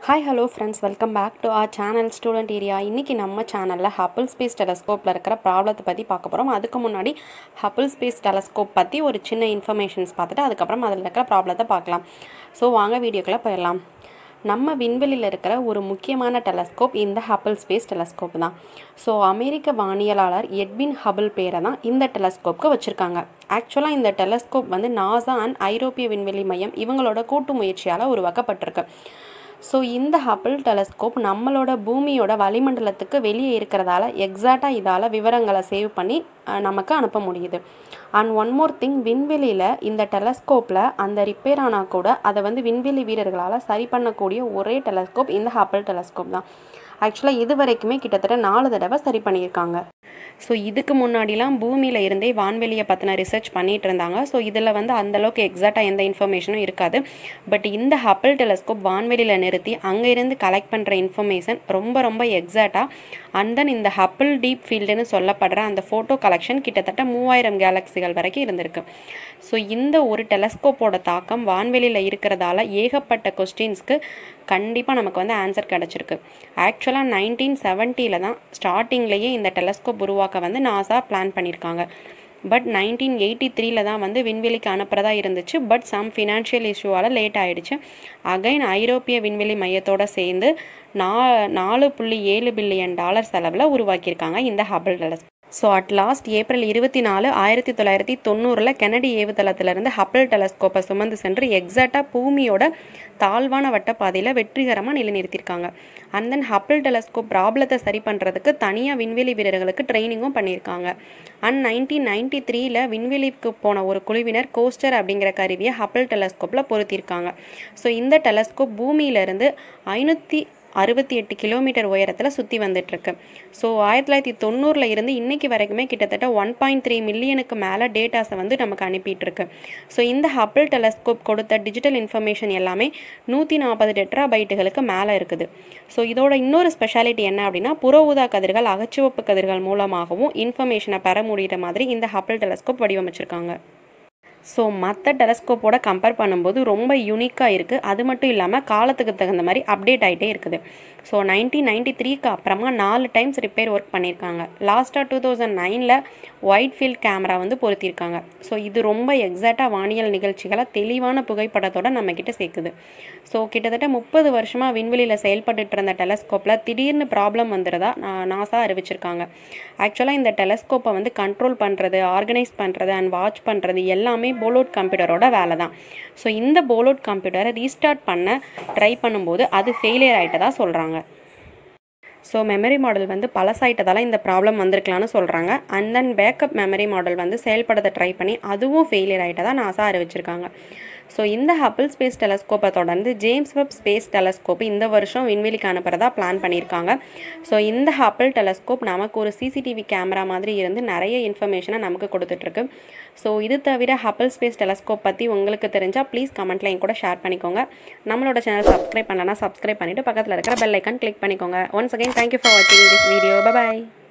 Hi, hello friends, welcome back to our channel Student Area. இன்னைக்கு நம்ம சேனல்ல Hubble Space Telescopeல இருக்கிற ப்ராப்ளத்தை பத்தி பார்க்க போறோம். அதுக்கு முன்னாடி Hubble Space Telescope பத்தி ஒரு சின்ன இன்ஃபர்மேஷன்ஸ் பார்த்துட்டு அதுக்கு அப்புறம் அதில் இருக்கிற ப்ராப்ளத்தை பார்க்கலாம். சோ வாங்க வீடியோக்குள்ள போயிடலாம். நம்ம விண்வெளியில இருக்கிற ஒரு முக்கியமான டெலஸ்கோப் இந்த Hubble Space Telescope தான். சோ அமெரிக்க வானியலாளர் எட்வின் ஹபிள் பேரை தான் இந்த டெலஸ்கோப்க்கு வச்சிருக்காங்க. ஆக்சுவலா இந்த டெலஸ்கோப் வந்து நாசா அண்ட் ஐரோப்பிய விண்வெளி மையம் இவங்களோட கூட்டு முயற்சியால உருவாக்கப்பட்டிருக்கு. ஸோ இந்த ஹபிள் டெலஸ்கோப் நம்மளோட பூமியோட வளிமண்டலத்துக்கு வெளியே இருக்கிறதால எக்ஸாக்டாக இதால் விவரங்களை சேவ் பண்ணி நமக்கு அனுப்ப முடியுது. அண்ட் ஒன் மோர் திங், விண்வெளியில் இந்த டெலஸ்கோப்பில் அந்த ரிப்பேர் ஆனால் கூட அதை வந்து விண்வெளி வீரர்களால் சரி பண்ணக்கூடிய ஒரே டெலஸ்கோப் இந்த ஹபிள் டெலஸ்கோப் தான். ஆக்சுவலாக இது வரைக்குமே கிட்டத்தட்ட 4 தடவை சரி பண்ணியிருக்காங்க. ஸோ இதுக்கு முன்னாடிலாம் பூமியில் இருந்தே வான்வெளியை பற்றின ரிசர்ச் பண்ணிகிட்டு இருந்தாங்க. ஸோ இதில் வந்து அந்தளவுக்கு எக்ஸாக்டாக எந்த இன்ஃபர்மேஷனும் இருக்காது. பட் இந்த ஹபிள் டெலஸ்கோப் வான்வெளியில் நிறுத்தி அங்கே இருந்து கலெக்ட் பண்ணுற இன்ஃபர்மேஷன் ரொம்ப எக்ஸாக்டாக அண்ட் தென் இந்த ஹபிள் டீப் ஃபீல்டுன்னு சொல்லப்படுற அந்த ஃபோட்டோ கலெக்ஷன் கிட்டத்தட்ட 3000 கேலக்சிகள் வரைக்கும் இருந்திருக்கு. ஸோ இந்த ஒரு டெலஸ்கோப்போட தாக்கம் வான்வெளியில் இருக்கிறதால ஏகப்பட்ட கொஸ்டின்ஸ்க்கு கண்டிப்பாக நமக்கு வந்து ஆன்சர் கிடச்சிருக்கு. ஆக்சுவலாக 1970 தான் ஸ்டார்டிங்லேயே இந்த டெலஸ்கோப் உருவாக்க வந்து நாசா பிளான் பண்ணியிருக்காங்க. பட் 1983 தான் வந்து விண்வெளிக்கு அனுப்புறதா இருந்துச்சு. பட் சம் ஃபினான்ஷியல் இஷ்யூவால் லேட் ஆகிடுச்சு. அகைன் ஐரோப்பிய விண்வெளி மையத்தோடு சேர்ந்து 4.7 பில்லியன் டாலர் செலவில் உருவாக்கியிருக்காங்க இந்த Hubble telescope. So at last April 24, 1990 Kennedy ஏவுதளத்திலிருந்து ஹபிள் டெலஸ்கோப்பை சுமந்து சென்று எக்ஸாக்டாக பூமியோட தாழ்வான வட்டப்பாதையில் வெற்றிகரமாக நிலைநிறுத்தியிருக்காங்க. அண்ட் தென் ஹபிள் டெலஸ்கோப் ப்ராப்ளத்தை சரி பண்ணுறதுக்கு தனியாக விண்வெளி வீரர்களுக்கு ட்ரைனிங்கும் பண்ணியிருக்காங்க. அண்ட் 1993 விண்வெளிக்கு போன ஒரு குழுவினர் கோஸ்டர் அப்படிங்கிற கருவியை ஹபிள் டெலஸ்கோப்பில் பொருத்தியிருக்காங்க. ஸோ இந்த டெலஸ்கோப் பூமியிலிருந்து 568 கிலோமீட்டர் உயரத்தில் சுற்றி வந்துட்டுருக்கு. ஸோ 1990 இருந்து இன்னைக்கு வரைக்குமே கிட்டத்தட்ட 1.3 மில்லியனுக்கு மேலே டேட்டாஸை வந்து நமக்கு அனுப்பிட்டுருக்கு. ஸோ இந்த ஹபிள் டெலஸ்கோப் கொடுத்த டிஜிட்டல் இன்ஃபர்மேஷன் எல்லாமே 140 டெட்ராபைட்டுகளுக்கு மேலே இருக்குது. ஸோ இதோட இன்னொரு ஸ்பெஷாலிட்டி என்ன அப்படின்னா, புற ஊதா கதிர்கள் அகச்சிவப்பு கதிர்கள் மூலமாகவும் இன்ஃபர்மேஷனை பெற முடிகிற மாதிரி இந்த ஹபிள் டெலஸ்கோப் வடிவமைச்சிருக்காங்க. ஸோ மற்ற டெலஸ்கோப்போட கம்பேர் பண்ணும்போது ரொம்ப யூனிக்காக இருக்குது. அது மட்டும் இல்லாமல் காலத்துக்கு தகுந்த மாதிரி அப்டேட் ஆகிட்டே இருக்குது. ஸோ 1993 அப்புறமா 4 டைம்ஸ் ரிப்பேர் ஒர்க் பண்ணியிருக்காங்க. லாஸ்ட்டாக 2009 ஒயிட் ஃபீல்ட் கேமரா வந்து பொருத்தியிருக்காங்க. ஸோ இது ரொம்ப எக்ஸாக்டாக வானியல் நிகழ்ச்சிகளை தெளிவான புகைப்படத்தோடு நம்மக்கிட்ட சேர்க்குது. ஸோ கிட்டத்தட்ட 30 வருஷமாக விண்வெளியில் செயல்பட்டு இருந்த டெலஸ்கோப்பில் திடீர்னு ப்ராப்ளம் வந்துடுறதா நாசா அறிவிச்சிருக்காங்க. ஆக்சுவலாக இந்த டெலஸ்கோப்பை வந்து கண்ட்ரோல் பண்ணுறது, ஆர்கனைஸ் பண்ணுறது அண்ட் வாட்ச் பண்ணுறது எல்லாமே போலோட் கம்ப்யூட்டரோட வேலை தான். ஸோ இந்த போலோட் கம்ப்யூட்டரை ரீஸ்டார்ட் பண்ண ட்ரை பண்ணும்போது அது ஃபெயிலியர் ஆகிட்டதா சொல்கிறாங்க. ஸோ மெமரி மாடல் வந்து பழசாயிட்டதால இந்த ப்ராப்ளம் வந்திருக்கலான்னு சொல்கிறாங்க. And then backup memory model வந்து செயல்படுத்த ட்ரை பண்ணி அதுவும் ஃபெயிலியர் ஆகிட்டதா நாசா அறிவிச்சிருக்காங்க. ஸோ இந்த ஹபிள் ஸ்பேஸ் டெலஸ்கோப்பை தொடர்ந்து ஜேம்ஸ் வெப் ஸ்பேஸ் டெலஸ்கோப் இந்த வருஷம் விண்வெளிக்கு அனுப்புறதா பிளான் பண்ணியிருக்காங்க. ஸோ இந்த ஹபிள் டெலஸ்கோப் நமக்கு ஒரு சிசிடிவி கேமரா மாதிரி இருந்து நிறைய இன்ஃபர்மேஷனை நமக்கு கொடுத்துட்ருக்கு. ஸோ இது தவிர ஹபிள் ஸ்பேஸ் டெலஸ்கோப் பற்றி உங்களுக்கு தெரிஞ்சால் ப்ளீஸ் கமெண்ட்டில் என் கூட ஷேர் பண்ணிக்கோங்க. நம்மளோட சேனல் சப்ஸ்கிரைப் பண்ணலன்னா சப்ஸ்கிரைப் பண்ணிவிட்டு பக்கத்தில் இருக்கிற பெல் ஐக்கான் கிளிக் பண்ணிக்கோங்க. ஒன்ஸ் அகைன் தேங்க்யூ ஃபார் வாட்சிங் திஸ் வீடியோ. பை.